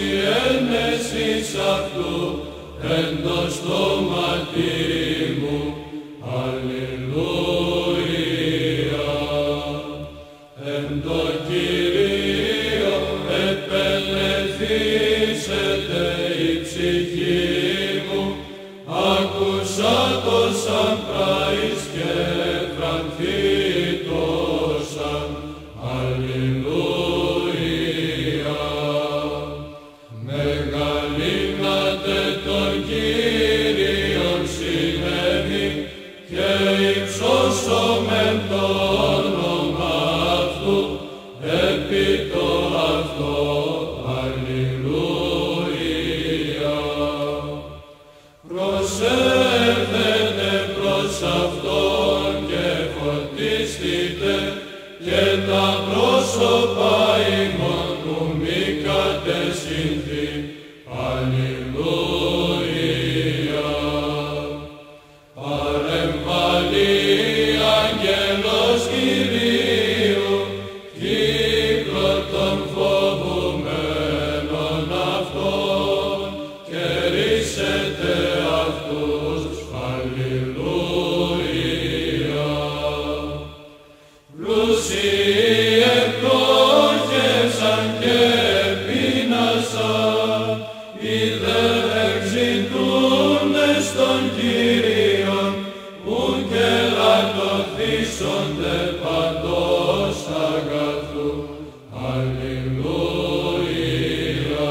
ένεσης αυτού εν το στόματι μου. Αλληλούια. Εν το Κυρίω επελεθήσεται η ψυχή μου, άκουσα το σαν πράης και φρανθήτωσαν. Αλληλούια. Μεγαλύνατε τον Κύριον σημαίνει και υψώσομεν το όνομα αυτού επί το αυτό. Αλληλούια. Προσεύχετε προς Αυτόν και φωτίστητε και τα πρόσωπα ημών που μη κατεσυνθεί. Αλληλούια. Παρεμβαλεί αγγέλος Κυρίου, κύκλο των φοβουμένων αυτών, και ρίσετε αυτούς. Αλληλούια. Πλούσιοι επλόχευσαν και πείνασαν, οι δε εξητούντες των Κύριων, ου και λατωθήσονται παντός αγαθού. Αλληλούια.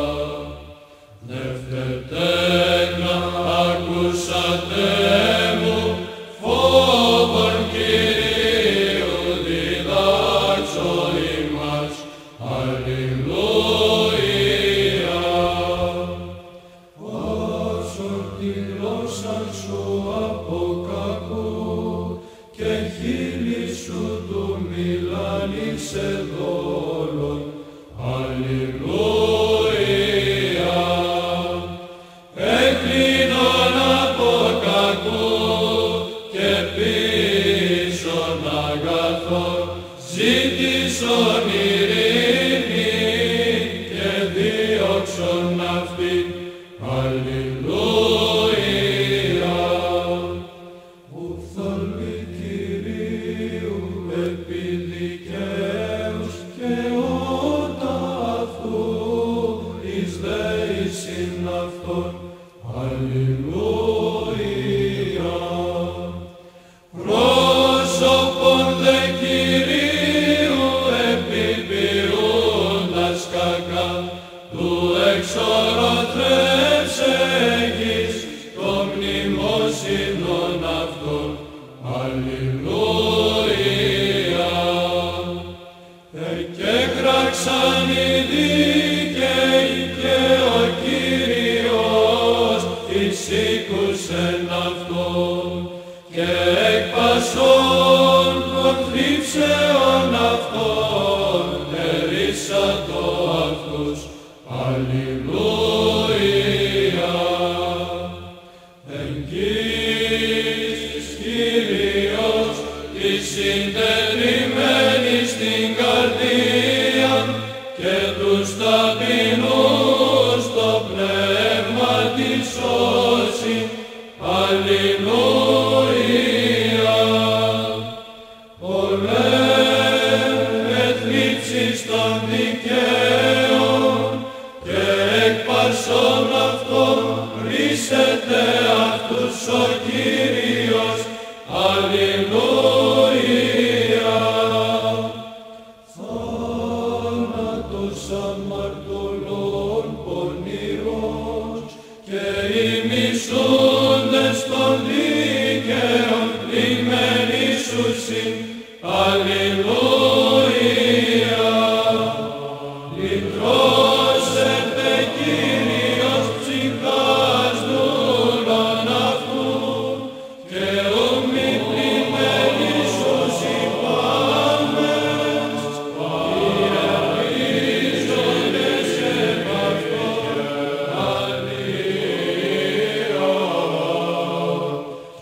Δευτετένα ακούσατε μου, φόβον Κυρίου διδάξω ημάς. Αλληλούια. Βάσον τη γλώσσα σου από κακού και χείλη σου του μιλάνισε δόλων. Αλληλούια. Εκκλίνον από κακού και πίσων αγαθών, ζήτησον ειρήνη και δίωξον αυτήν. Αλληλούια. Ουφθαλμοί Κυρίου επί δικαίους και ότα αυτού εις δέησιν αυτόν. Αλληλούια. Πρόσωπον δε Κυρίου επιποιούντας κακά, του εξορροθρεύσεγης το μνημόσυνον αυτόν. Αλληλούια. Εκέκραξαν οι δίκαιοι και ο Κύριος εισήκουσεν αυτόν, και εκ πασών των θλίψεων αυτών ερίσατο αυτούς. Αλληλούια. Εγγύης Κύριος της συντετριμένης στην καρδία και τους ταπεινούς το πνεύμα της σώσει. Αλληλούια. Πολλές θλίψεις των δικαίων και εκ πασών αυτών ρίσεται αυτούς ο Κύριος. Αλληλούια. Θάνατος αμαρτωλών πονηρός και οι μισούντες των δίκαιων πλημμένοι σουσιν. Αλληλούια. Λυτρώσετε Κύριος ψυχάς δούλων αυτού και ου μη πλημμένοι σουσιν πάντες. Ιερίζοντες επ' αυτόν. Αλληλούια.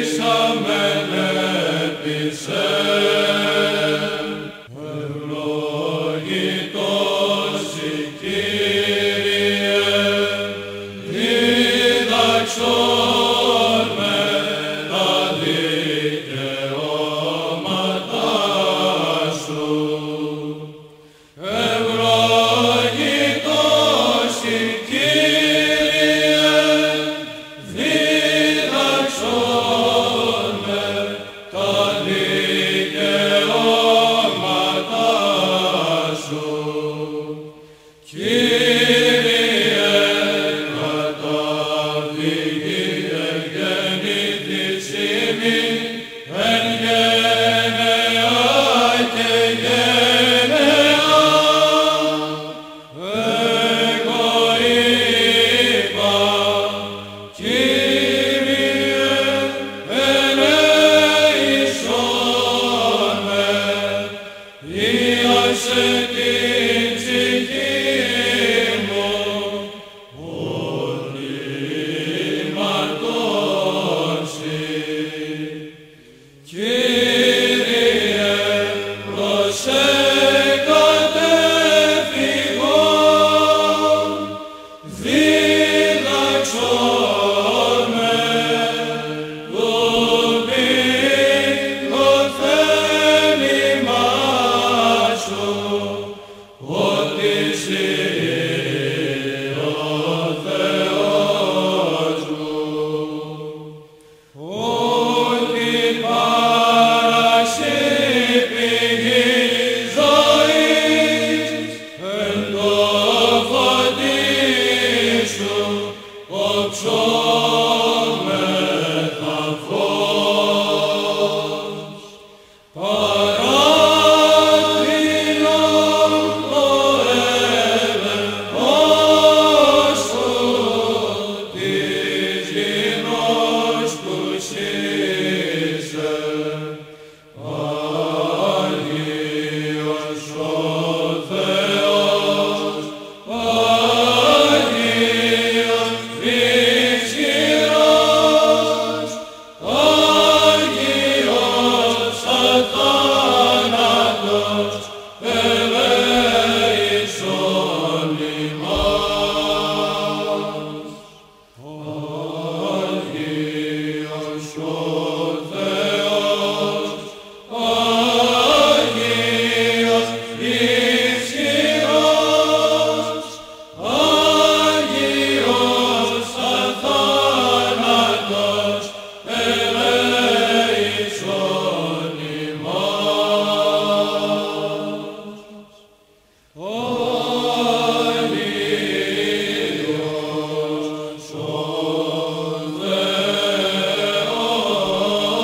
Ήσαμεν έπεισε, ευλογητός η Κύριε, δίδαξον με τα δικαιώματά σου. Ευλογητός η Κύριε, δίδαξον με τα δικαιώματά σου. Κύριε, καταφύγει ευγενήθης ημίν, εν γενεά και γενεά. Εγώ είπα, Κύριε, ελέησόν με, ίασε την ψυχή μου, ότι ματώσει. Κύριε, προς κατέφυγον, δίδαξον με, του πειν το θέλημά σου, ότι εσύ ο Θεός μου. Ότι παρασύ πηγή ζωής, εν το φωτί σου οψόμεθα φως. Παράδεινον το έλεος σου της γινός τους είσαι. Άγιος ο Θεός, Άγιος ισχυρός, Άγιος αθάνατος, ελέησον ημάς. Άγιος ο Θεός, Άγιος ισχυρός, Άγιος αθάνατος, ελέησον ημάς. Άγιος ο Θεός,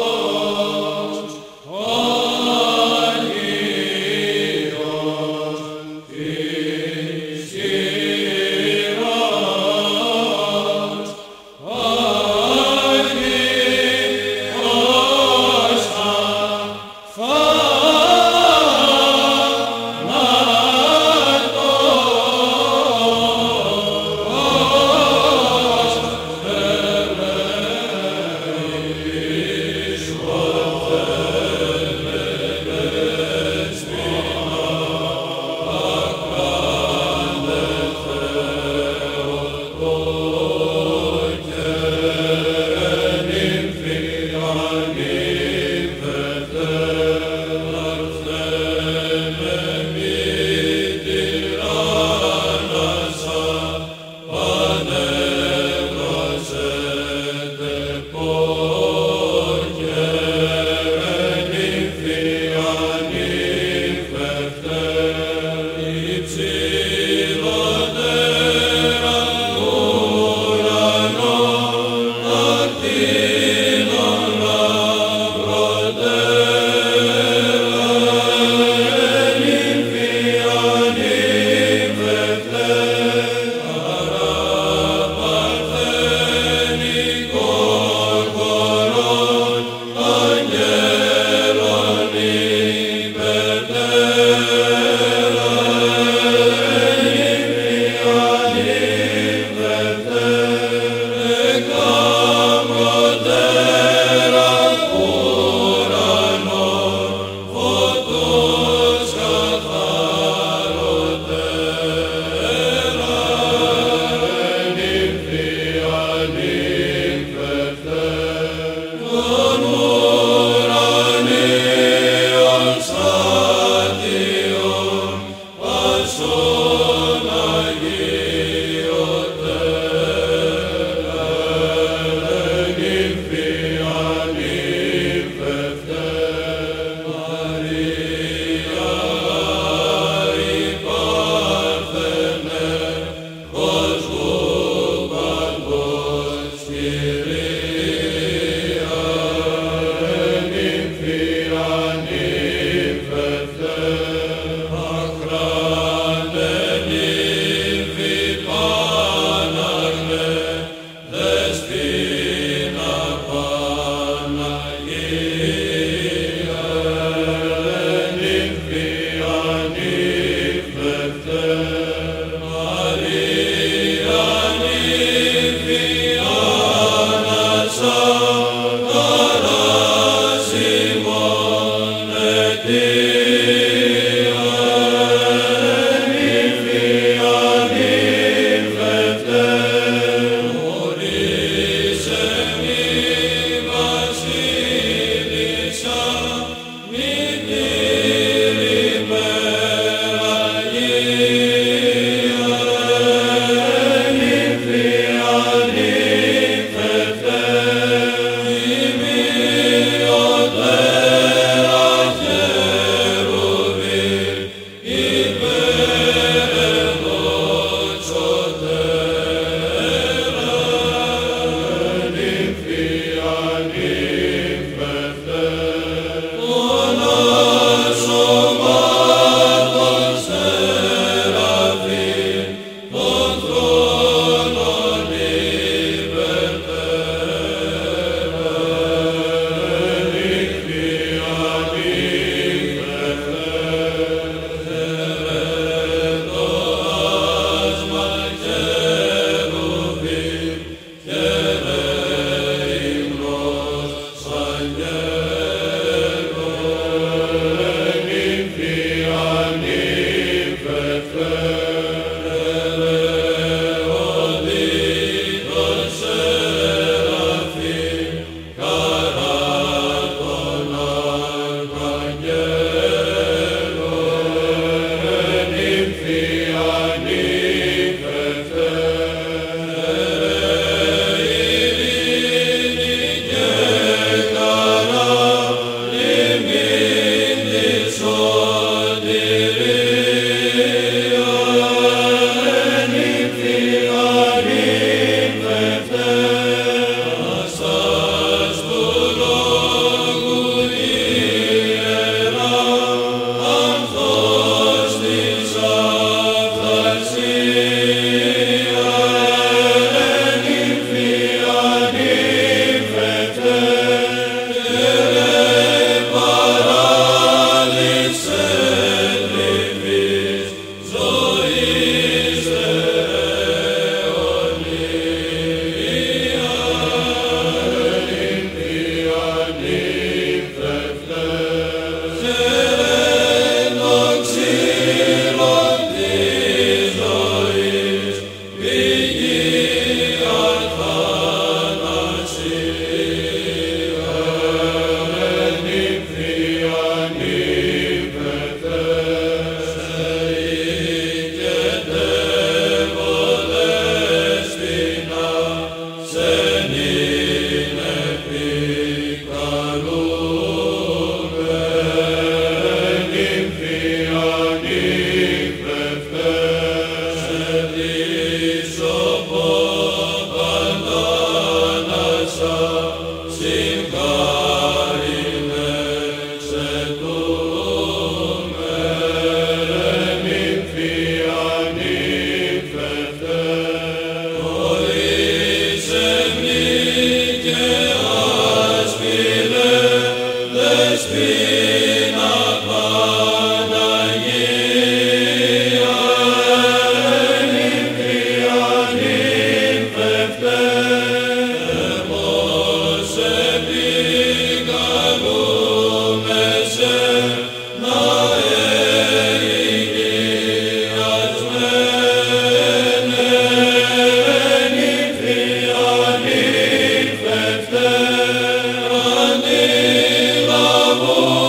Love.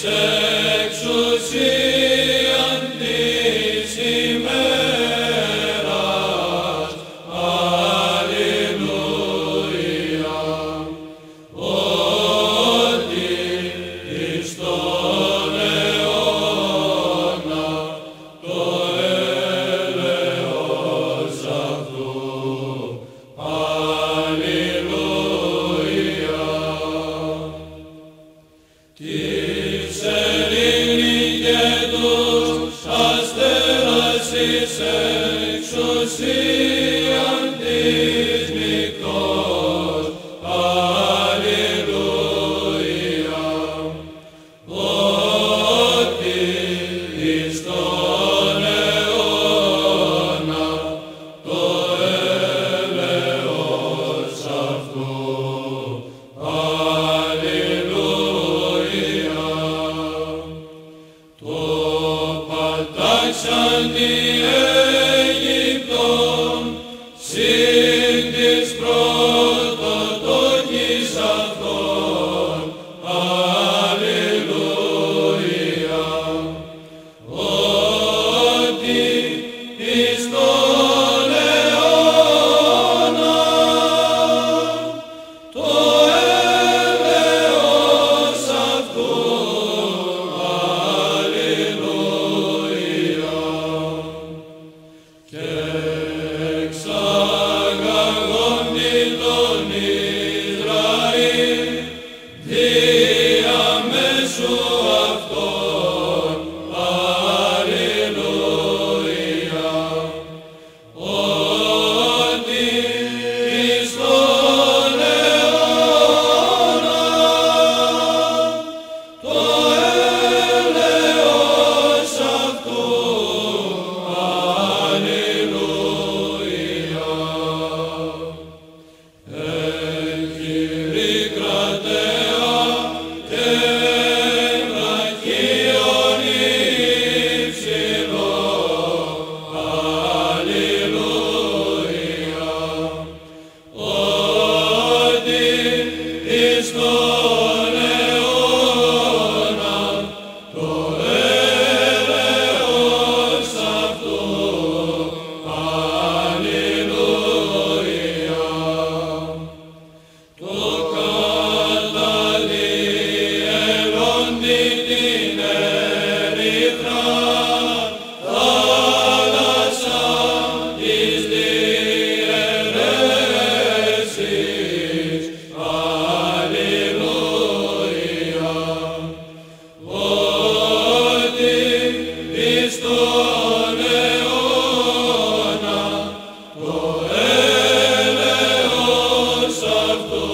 εξουσίαν της ημέρας. Αλληλούια. Ότι εις τον αιώνα το έλεος αυτού. Αλληλούια. Της ελληνικέ τους αστέρας εις εξουσίαν της νυχτός. Αλληλούια. Ότι εις τον αιώνα το έλεος αυτού. Αλληλούια. Το πατάξαν τη Αίγυπτον συν της πρωτοτόκης αυτών. Αλληλούια. Ότι εις τον αιώνα το έλεος αυτού. Αλληλούια. Και εξαγαγόντι τον Ισραήλ διαμέσου αυτών. Αλληλούια. Ότι εις τον αιώνα το έλεος αυτού. Αλληλούια. Κύριε κρατέα και βραχίον υψηλό. Αλληλούια. Ότι εις τον αιώνα το έλεος αυτού. Αλληλούια. Το καταλυελόντι την ερυθρά θάλασσα εις διαιρέσεις. Αλληλούια. Ότι εις τον αιώνα το έλεος αυτού.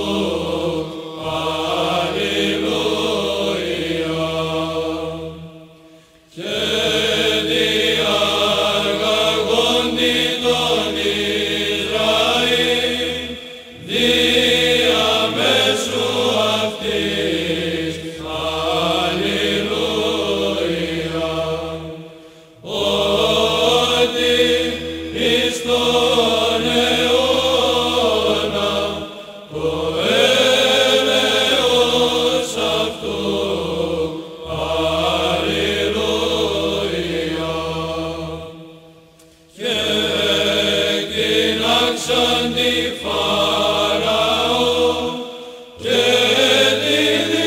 Αλληλούια. Και διαγαγόντι τον Ισραήλ διαμέσου αυτής. Αλληλούια. Ότι εις τον αιώνα το έλεος αυτού. Αλληλούια. Και εκτείναξαν τη Φαραώ και τη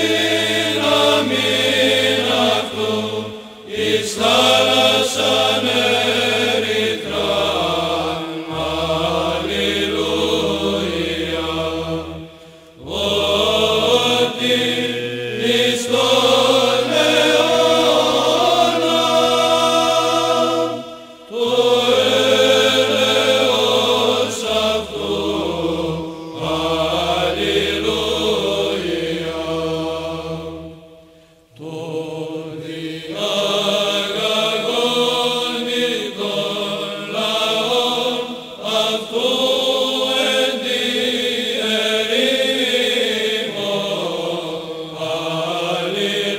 δύναμιν αυτού εις θάλασσαν ερυθράν. Αλληλούια. Ότι εις τον αιώνα το έλεος αυτού. Αλληλούια. Το διαγαγόντι των λαών αυτού εν τη ερήμο. Αλληλούια.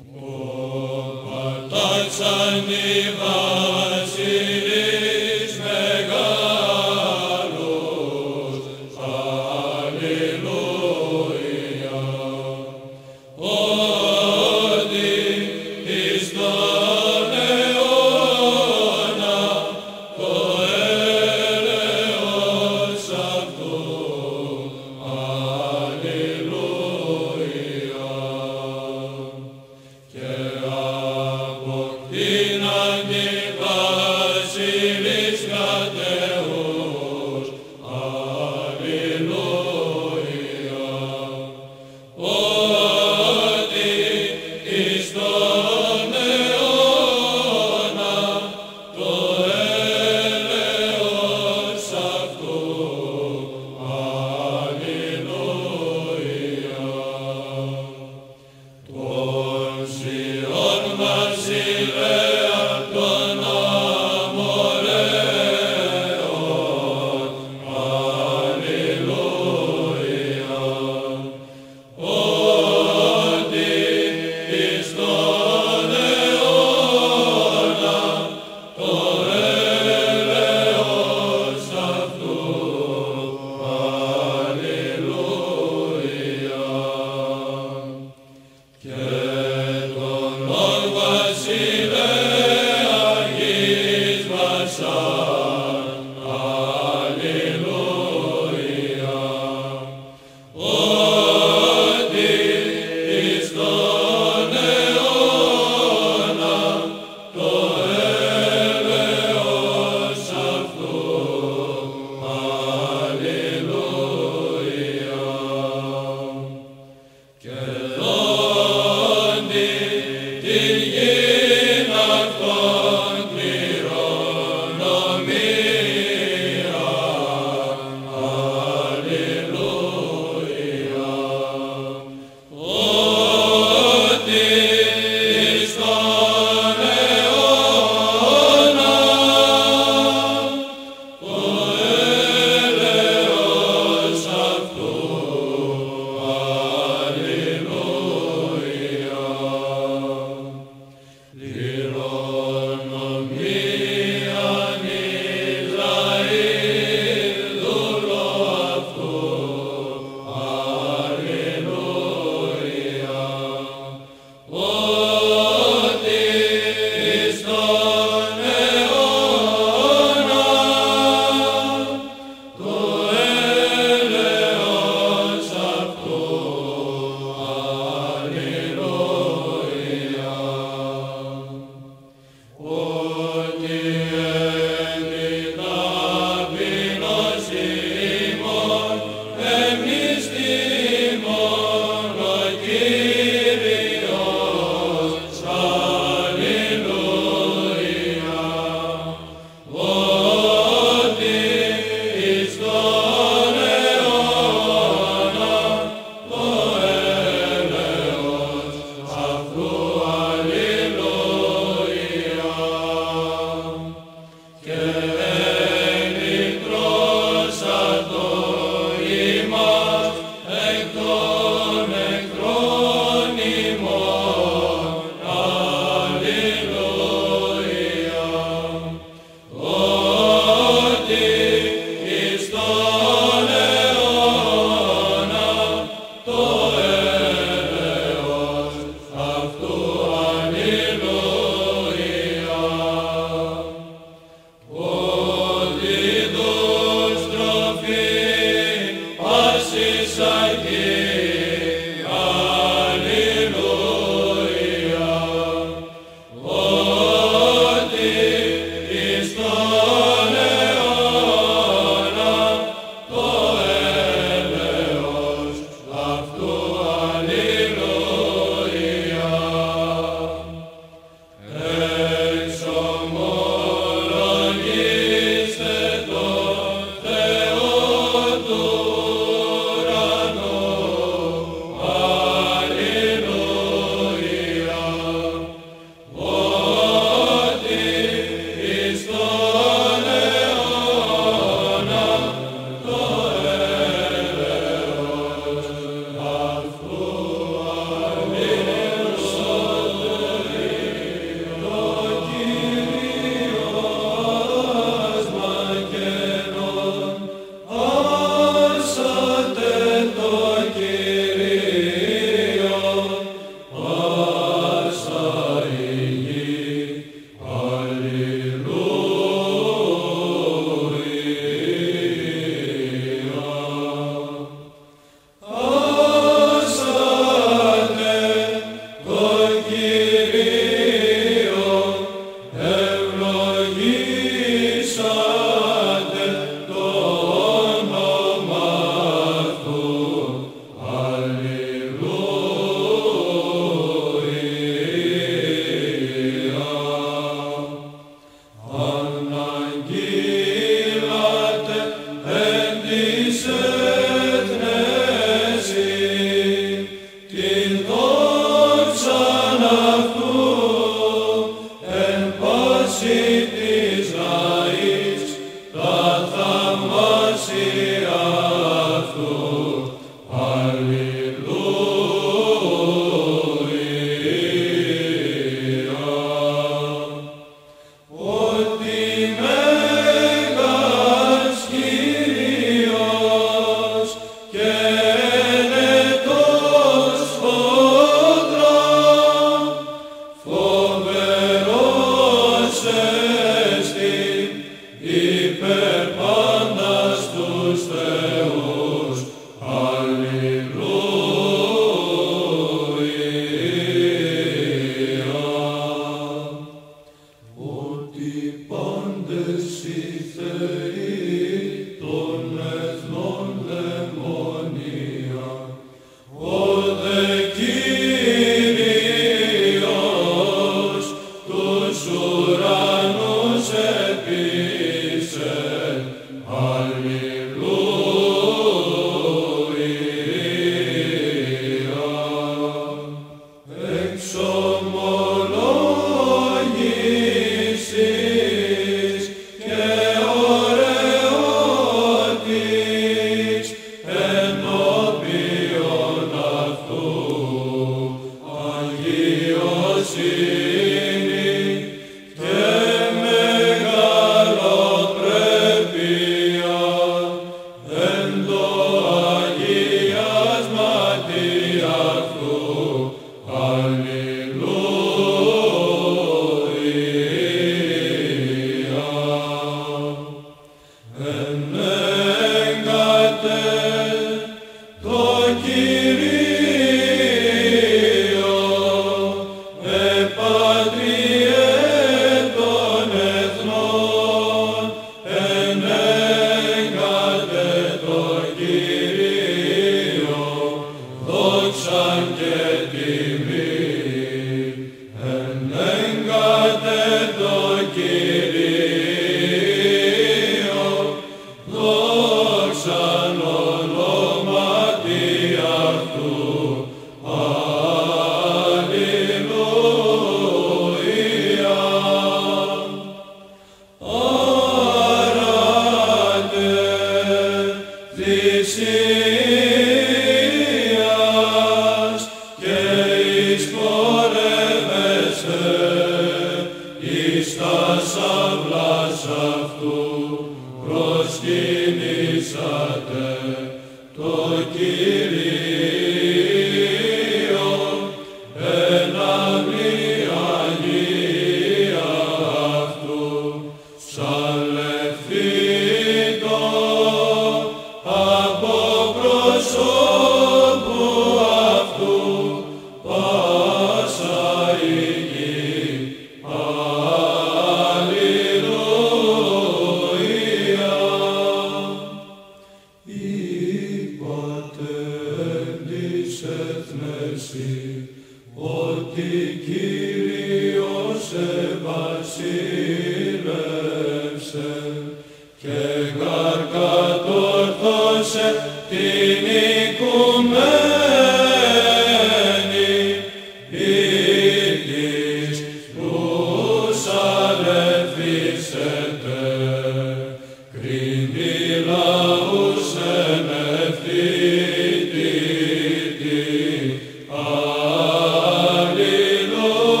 Alleluia.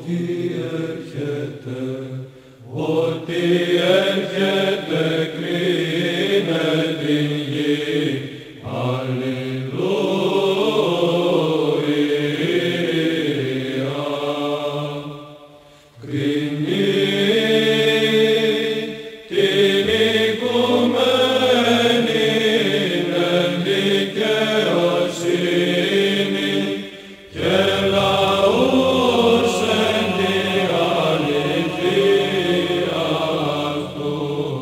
ότι έρχεται κλείνε την γη. Αλληλούια. Κρίνει την οικουμένη εν δικαιοσύνη και λαούς εν τη αληθεία αυτού.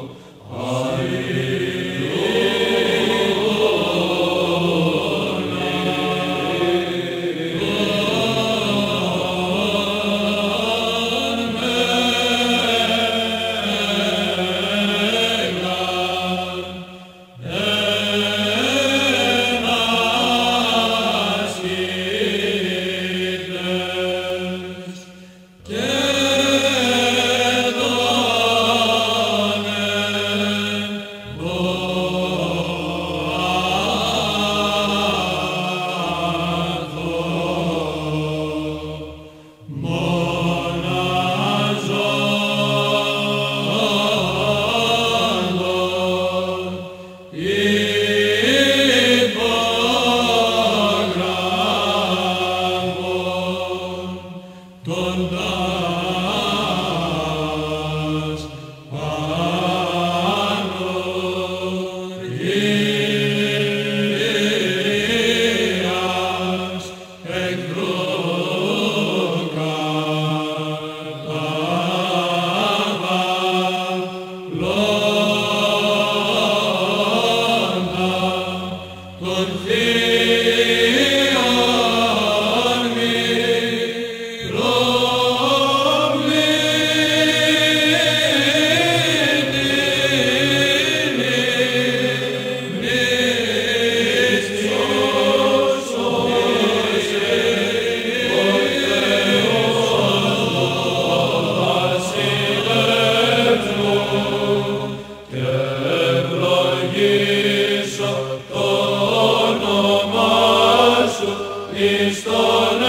Εις τον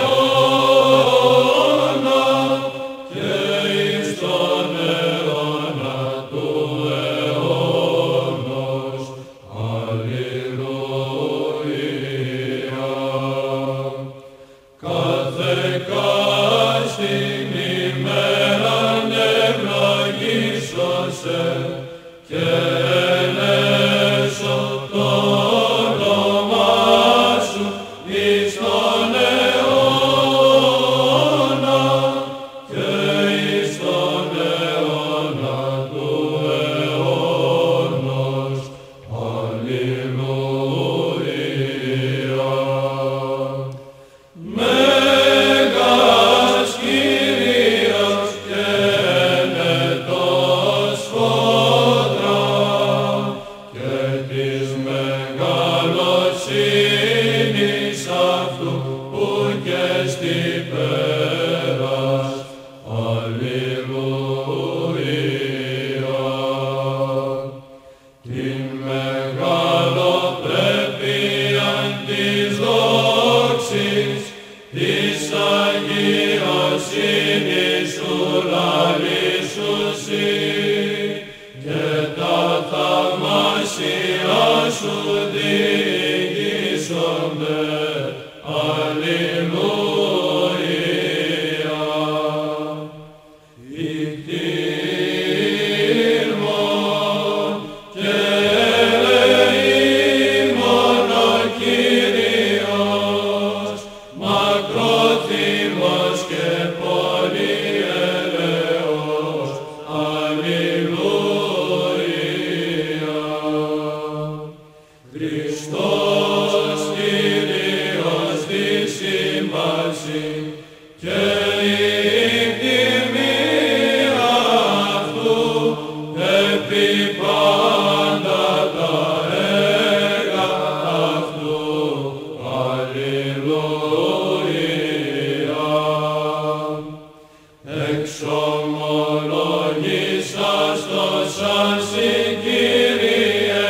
αιώνα και εις τον αιώνα του αιώνος. Αλληλούια. Κάθε κάστην ημέραν ευλογήσωσε και ενέσω το όνομά σου εις τον αιώνα και εις τον αιώνα του αιώνος. Αλληλούια. Μέγας Κύριος και ενετός φώτρα και της μεγαλοσύνης αυτού που και στη πέρας. Αλληλούια. Την μεγαλοπρέπειαν της δόξης της αγιοσύνης σου λαλήσουσι και τα θαυμάσια σου διηγήσονται. Αλληλούια. Ικτήρμον και ελεήμον ο Κύριος, μακρόθυμος και πολυελαίος. Αλληλούια. Χριστός Κύριος τη σύμπαση και η κτηρμία αυτού επί πάντα τα έργα αυτού. Αλληλούια. Εξομολογήσας το σαν συ Κύριε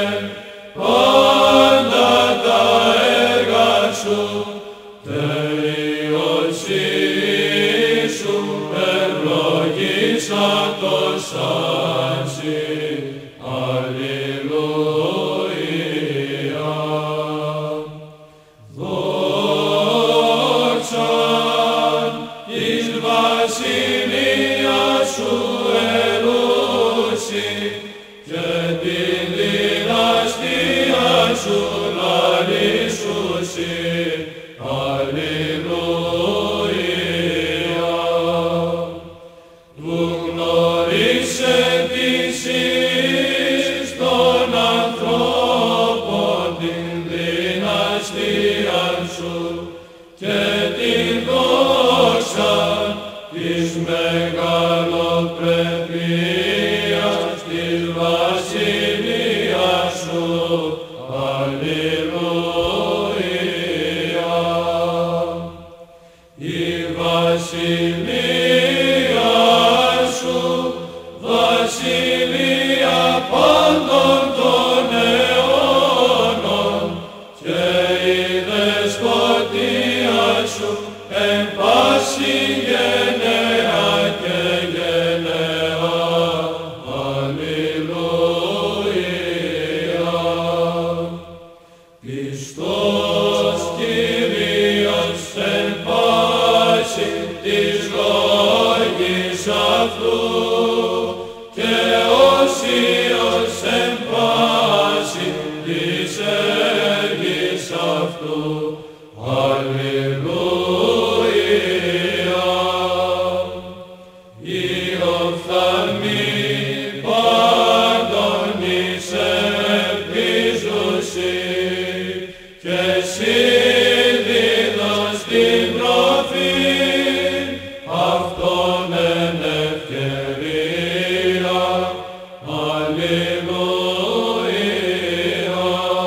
πάντα τα έργα σου, τελείωσή σου Σάντος Άνση, Αλληλούια. Δόξαν εις βασιλεία σου ελούσι, και την δυναστεία σου λαλήσουσι, Αλληλούια. Του γνωρίσε της εις των ανθρώπων την δυναστεία σου και την δόξα της μεγαλοπρεπίας της βασιλείας σου. Αλληλούια. Η βασιλεία σου, βασιλεία πάντων των αιώνων, και η δεσποτεία σου εν πάση γενεά και γενεά. Αλληλούια. Χριστός Κύριος εν πάση της λόγης αυτού, και Όσιος εν πάση της έργης αυτού. Αλληλούια. Οι οφθαλμοί πάντων εις ελπίζουσι, και εσύ δίδος την τροφή αυτόν εν ευκαιρία. Αλληλούια.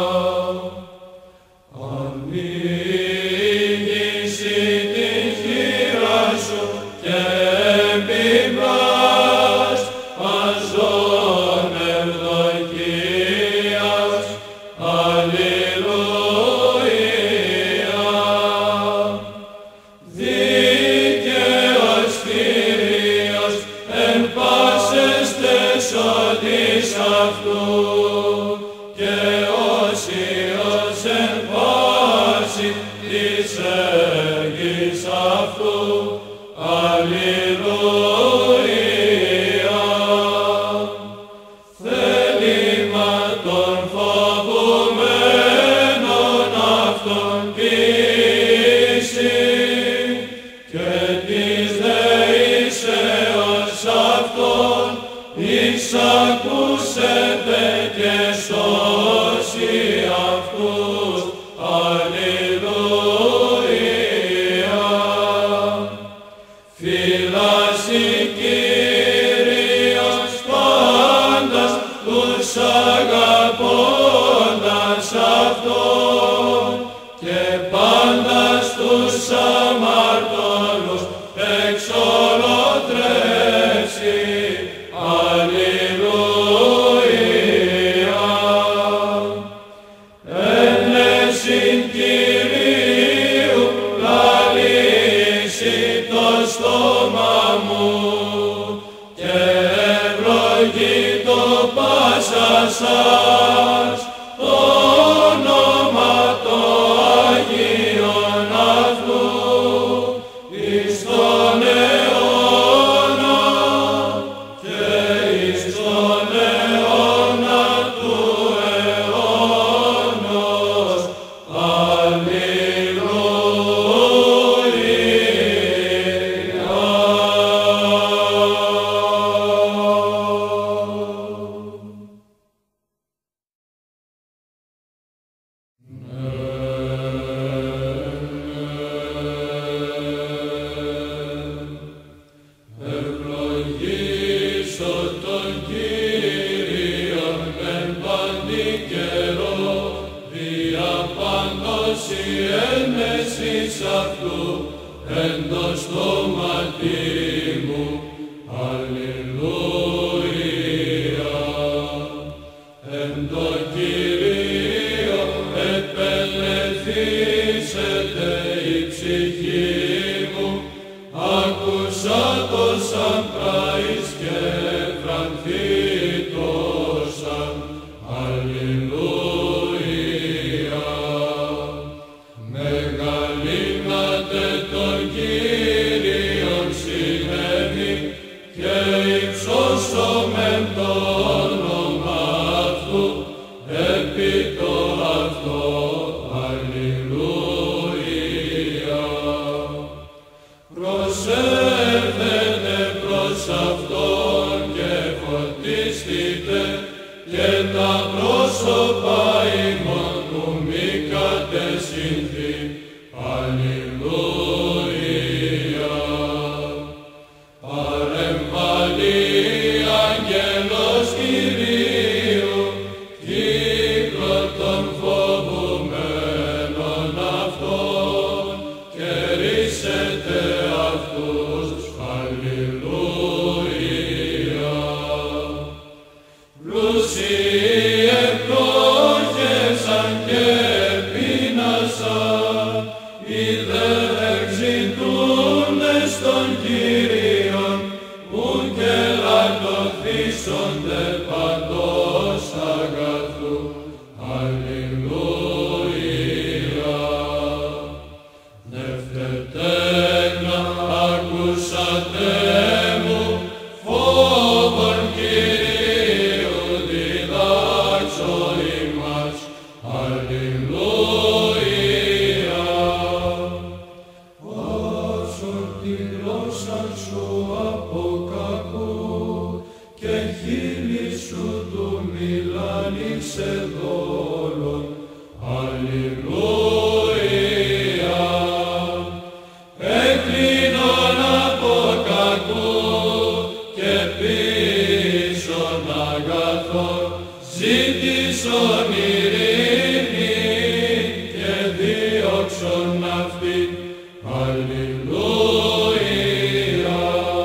Ανοίγησι την χείρα σου και επιβράς παζών ευδοκίας. Αλληλούια. Δίκαιος Κύριος εν πάσες τεσσότης αυτού, και Όσιος εν πάση της έργης αυτού. Αλληλούια. Θέλημα των φοβουμένων αυτών πείσει, και της δεήσεως αυτών εισακούσετε και σώσει αυτούς. Αλληλούια. Φυλάσσει Κύριος πάντας τους αγαπώντας αυτόν, και πάντας τους αμαρτωλούς εξολοτρέψει. Αλληλούια. Ένεσιν Κυρίου λαλήσει το στόμα μου, και ευλογήτω πάσα σας το όνομα το Αγίον αυτού εις των αιώνων. υψώσομεν το όνομα Αυτού, επί το αυτό, αλληλούια. Προσεύθετε προς Αυτόν και φωτίστητε, και τα πρόσωπα ημών που μη κατεσυνθεί, αλληλούια. Παρεμβαλεί αγγέλος Κυρίου, κύκλο των φοβουμένων Αυτών, και ρίσετε αυτούς, αλληλούια. Πλούσιοι επρόχεσαν και επείνασαν, οι δε εξητούνες των Κύριων, που και λακτοθήσονται παντός αγαθού, αλληλούια. Νευτετέκνα ακούσατε μου, φόβον Κυρίου διδάξω ημάς, αλληλούια. Όσον τη γλώσσα σου από κακού, και χείλη σου του μιλάνει σε δόλον, αλληλούια. Εκκλίνον από κακού και πίσων αγαθών, ζήτησον ειρήνη και δίωξον αυτήν, αλληλούια.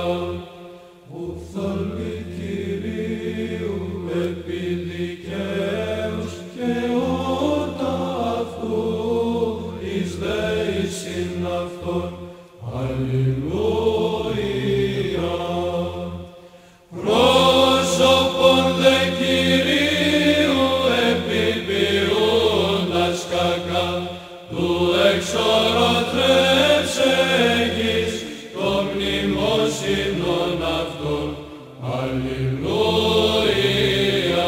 Ουφθαλμοί Κυρίου επί δικαίους, και ότα αυτού εις δέησιν αυτόν, αλληλούια. Πρόσωπον δε Κυρίου επιποιούντας κακά, του εξορροθρεύσεγης το μνημόσυνον αυτόν, αλληλούια.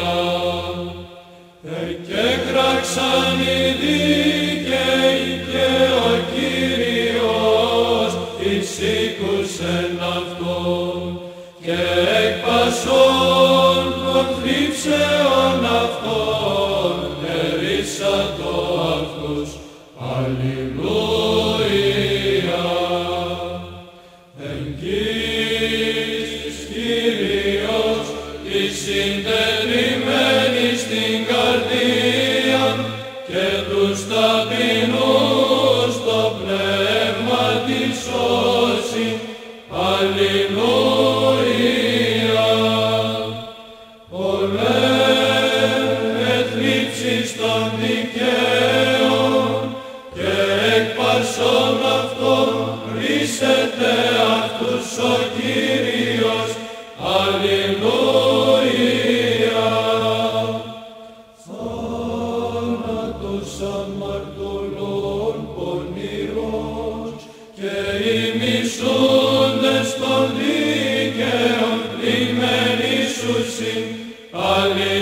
Εκέκραξαν οι δίκαιοι και ο Κύριος εισήκουσεν αυτόν, και εκ πασών των θλίψεων αυτών ερίσατο αυτούς, αλληλούια. Εγγύς Κύριος της συντετριμμένης στην καρδία, και τους ταπεινούς το πνεύμα της σώσει, αλληλούια. Πολλές θλίψεις των δικαίων, και εκ πασών αυτών ρίσεται αυτούς ο Κύριος, αλληλούια. Θάνατος αμαρτωλών πονηρός, και οι μισούντες των δίκαιων πλημμενήσουσιν, αλληλούια.